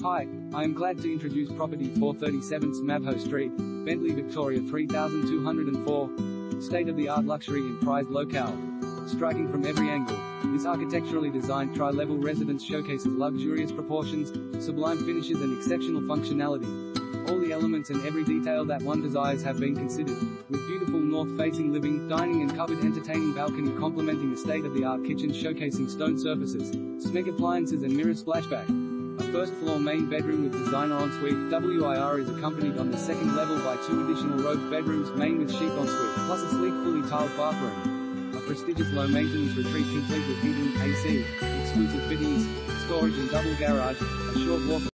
Hi, I am glad to introduce property 437 Smavho Street, Bentley, Victoria 3204. State-of-the-art luxury in prized locale. Striking from every angle, this architecturally designed tri-level residence showcases luxurious proportions, sublime finishes and exceptional functionality. All the elements and every detail that one desires have been considered, with beautiful north-facing living, dining and covered entertaining balcony complementing a state-of-the-art kitchen showcasing stone surfaces, Smeg appliances and mirror splashback. A first-floor main bedroom with designer ensuite, WIR is accompanied on the second level by 2 additional robe bedrooms, main with chic ensuite, plus a sleek fully tiled bathroom. A prestigious low-maintenance retreat complete with heating, AC, exclusive fittings, storage and double garage, a short walk